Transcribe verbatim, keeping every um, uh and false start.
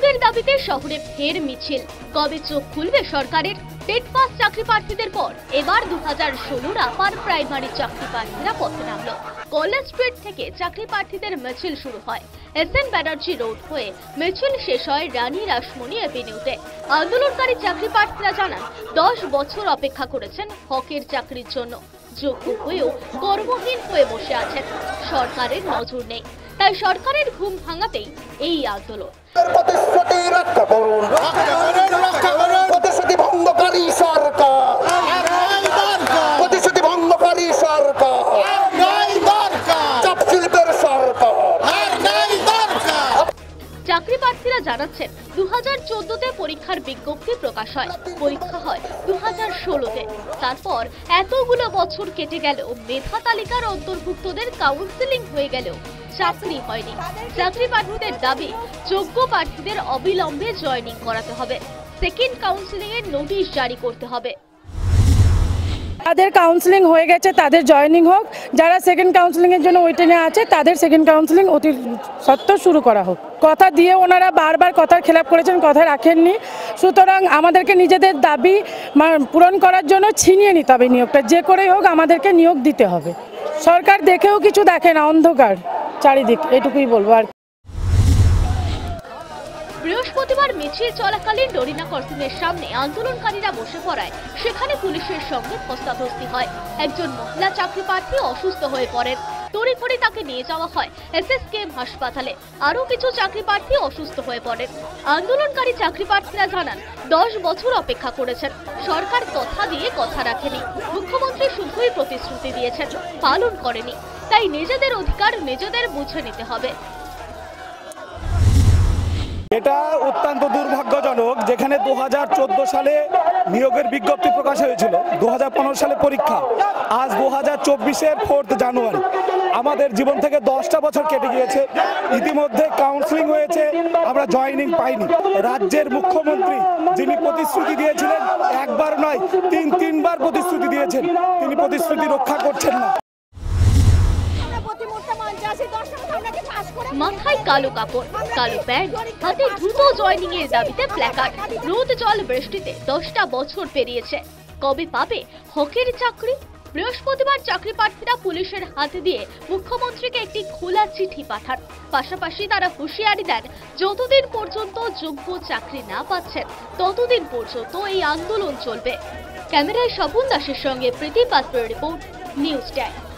নিয়োগের দাবিতে শহরে ফের মিছিল। কবে চোখ খুলবে সরকারের? টেট পাস চাকরি প্রার্থীদের পর এবার দু হাজার ষোলোর আপার প্রাইমারি চাকরি প্রার্থীরা পথে নামলো। কলেজ স্ট্রিট থেকে চাকরি প্রার্থীদের মিছিল শুরু হয়। এস এন ব্যানার্জি রোড হয়ে মিছিল শেষ হয় রানী রাসমণি এভিনিউতে। আন্দোলনকারী চাকরি প্রার্থীরা জানান, দশ বছর অপেক্ষা করেছেন হকের চাকরির জন্য, যোগ্য হয়েও কর্মহীন হয়ে বসে আছেন। সরকারের নজর নেই, তাই সরকারের ঘুম ভাঙাতেই এই আন্দোলন। চাকরি প্রার্থীরা জানাচ্ছেন, দু হাজার চোদ্দতে পরীক্ষার বিজ্ঞপ্তি প্রকাশ হয়, পরীক্ষা হয় দু হাজার ষোলোতে। তারপর এতগুলো বছর কেটে গেলেও মেধা তালিকার অন্তর্ভুক্তদের কাউন্সেলিং হয়ে গেলেও চাকরি হয়নি। চাকরি প্রার্থীদের দাবি, যোগ্য প্রার্থীদের অবিলম্বে জয়েনিং করাতে হবে, সেকেন্ড কাউন্সেলিং এর নোটিশ জারি করতে হবে। যাদের কাউন্সেলিং হয়ে গেছে তাদের জয়েনিং হোক, যারা সেকেন্ড কাউন্সেলিং এর জন্য ওয়েটিংয়ে আছে তাদের সেকেন্ড কাউন্সেলিং অতি সত্ত্বর শুরু করা হোক। কথা দিয়ে ওনারা বারবার কথার খেলাপ করেছেন, কথা রাখেননি। সুতরাং আমাদেরকে নিজেদের দাবি পূরণ করার জন্য ছিনিয়ে নিতে হবে নিয়োগটা, যে করেই হোক আমাদেরকে নিয়োগ দিতে হবে। সরকার দেখেও কিছু দেখে না, অন্ধকার চারিদিক, এটুকুই বলবো। আর বৃহস্পতিবার মিছিল চলাকালীন ডরিনা ক্রসিংয়ের সামনে আন্দোলনকারীরা বসে পড়ায় সেখানে পুলিশের সঙ্গে ধস্তাধস্তি হয়। একজন মহিলা চাকরি প্রার্থী অসুস্থ হয়ে পড়েন, তড়িঘড়ি তাকে নিয়ে যাওয়া হয় এস এস কে এম হাসপাতালে। আরো কিছু চাকরি প্রার্থী অসুস্থ হয়ে পড়েন। আন্দোলনকারী চাকরি প্রার্থীরা জানান, দশ বছর অপেক্ষা করেছেন, সরকার কথা দিয়ে কথা রাখেনি। মুখ্যমন্ত্রী শুধুই প্রতিশ্রুতি দিয়েছেন, পালন করেনি। তাই নিজেদের অধিকার নিজেদের বুঝে নিতে হবে। এটা অত্যন্ত দুর্ভাগ্যজনক, যেখানে দু হাজার চোদ্দ সালে নিয়োগের বিজ্ঞপ্তি প্রকাশ হয়েছিল, দু হাজার পনেরো সালে পরীক্ষা, আজ দু হাজার চব্বিশের ফোর্থ জানুয়ারি। আমাদের জীবন থেকে দশটা বছর কেটে গিয়েছে, ইতিমধ্যে কাউন্সিলিং হয়েছে, আমরা জয়েনিং পাইনি। রাজ্যের মুখ্যমন্ত্রী যিনি প্রতিশ্রুতি দিয়েছিলেন, একবার নয় তিন তিনবার প্রতিশ্রুতি দিয়েছেন, তিনি প্রতিশ্রুতি রক্ষা করছেন না। মাথায় কালো কাপড়, কালো প্যান্ট, হাতে দ্রুত জয়েনিং এর দাবিতে প্ল্যাকার্ড। রোদ জল বৃষ্টিতে দশটা বছর পেরিয়েছে, কবে পাবে হকের চাকরি? বৃহস্পতিবার চাকরি প্রার্থীরা পুলিশের হাতে দিয়ে মুখ্যমন্ত্রীকে একটি খোলা চিঠি পাঠান। পাশাপাশি তারা হুঁশিয়ারি দেন, যতদিন পর্যন্ত যোগ্য চাকরি না পাচ্ছেন ততদিন পর্যন্ত এই আন্দোলন চলবে। ক্যামেরায় স্বপন দাসের সঙ্গে প্রীতি পাত্রের রিপোর্ট, নিউজ টাইম।